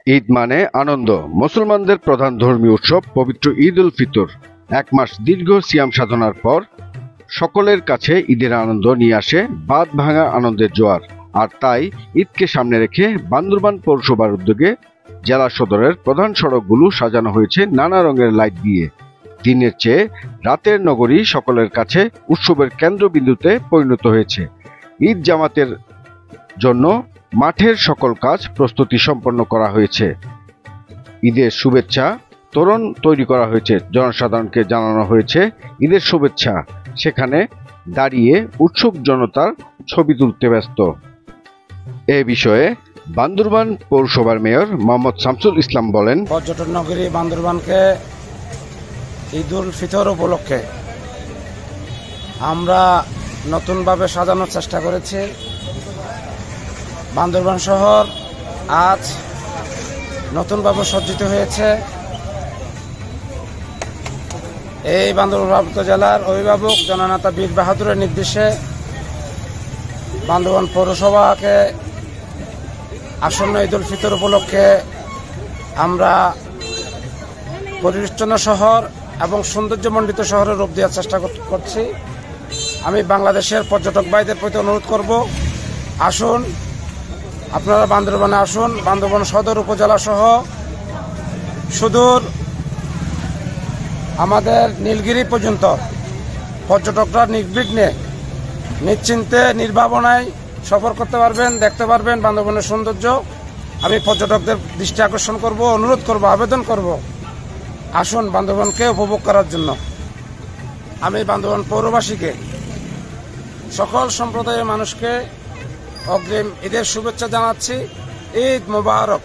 ঈদ মানে আনন্দ। মুসলমানদের প্রধান ধর্মীয় উৎসব পবিত্র ঈদ উল ফিতর। এক মাস দীর্ঘ সিয়াম সাধনার পর সকলের কাছে ঈদের আনন্দ নিয়ে আসে বাঁধ ভাঙা আনন্দের জোয়ার। আর তাই ঈদকে সামনে রেখে বান্দরবান পৌরসভার উদ্যোগে জেলা সদরের প্রধান সড়কগুলো সাজানো হয়েছে নানা রঙের লাইট দিয়ে। দিনের চেয়ে রাতের নগরী সকলের কাছে উৎসবের কেন্দ্রবিন্দুতে পরিণত হয়েছে। ঈদ জামাতের জন্য মাঠের সকল কাজ প্রস্তুতি সম্পন্ন করা হয়েছে। ঈদের শুভেচ্ছা তোরণ তৈরি করা হয়েছে, জনসাধারণকে জানানো হয়েছে ঈদের শুভেচ্ছা। সেখানে দাঁড়িয়ে উৎসুক জনতার ছবি তুলতে ব্যস্ত। এ বিষয়ে বান্দরবান পৌরসভার মেয়র মোহাম্মদ শামসুল ইসলাম বলেন, পর্যটন নগরী বান্দরবানকে ঈদ উল ফিতর উপলক্ষে আমরা নতুনভাবে সাজানোর চেষ্টা করেছি। বান্দরবান শহর আজ নতুনভাবে সজ্জিত হয়েছে। এই বান্দরবান জেলার অভিভাবক জননেতা বীর বাহাদুরের নির্দেশে বান্দরবান পৌরসভাকে আসন্ন ঈদ উল ফিতর উপলক্ষে আমরা পরিচ্ছন্ন শহর এবং সৌন্দর্যমণ্ডিত শহরের রূপ দেওয়ার চেষ্টা করছি। আমি বাংলাদেশের পর্যটক ভাইদের প্রতি অনুরোধ করব, আসুন আপনারা বান্দরবানে আসুন। বান্দরবান সদর উপজেলা সহ সুদূর আমাদের নীলগিরি পর্যন্ত পর্যটকরা নির্বিঘ্নে নিশ্চিন্তে নির্ভাবনায় সফর করতে পারবেন, দেখতে পারবেন বান্দরবানের সৌন্দর্য। আমি পর্যটকদের দৃষ্টি আকর্ষণ করব, অনুরোধ করব, আবেদন করব, আসুন বান্দরবানকে উপভোগ করার জন্য। আমি বান্দরবান পৌরবাসীকে, সকল সম্প্রদায়ের মানুষকে অগ্রিম ঈদের শুভেচ্ছা জানাচ্ছি। ঈদ মোবারক।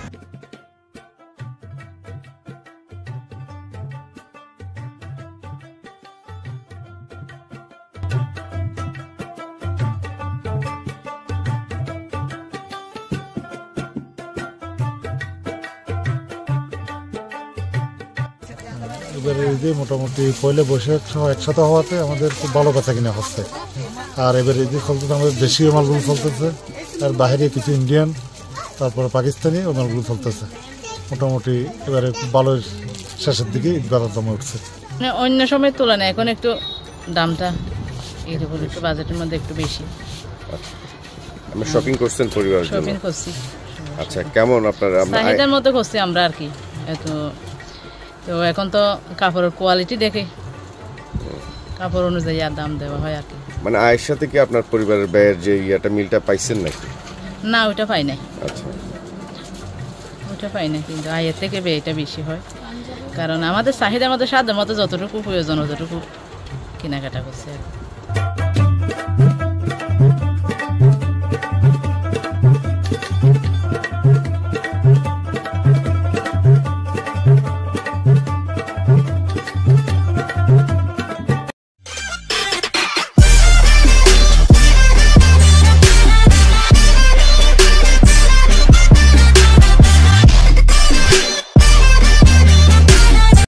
এবারে ঈদে মোটামুটি পয়লা বৈশাখ সহ একসাথে হওয়াতে আমাদের খুব ভালো বেচা কিনা হচ্ছে। আর এবারে ঈদে চলতেছে আমাদের দেশীয় মালগুলো চলতেছে, আর বাইরে কিছু ইন্ডিয়ান, তারপরে পাকিস্তানি ও মালগুলো চলতেছে। মোটামুটি এবারে খুব ভালো শেষের দিকে ঈদ বাজার দামে উঠছে। অন্য সময়ের তুলনায় এখন একটু দামটা একটু বাজেটের মধ্যে একটু বেশি। আমরা শপিং করছেন পরিবারের জন্য? শপিং করছি। আচ্ছা, কেমন আপনার চাহিদার মতো করছি আমরা আর কি। তো এখন তো কাপড়ের কোয়ালিটি দেখে কাপড় অনুযায়ী আর দাম দেওয়া হয় আর কি। মানে আয়ের সাথে কি আপনার পরিবারের ব্যয়ের যে মিলটা পাইছেন নাকি? না, ওইটা পাই নাই। আচ্ছা, ওইটা পাই না, কিন্তু আয়ের থেকে ব্যয়টা বেশি হয়। কারণ আমাদের চাহিদার মতো সাধ্যের মতো যতটুকু প্রয়োজন অতটুকু কেনাকাটা করছে।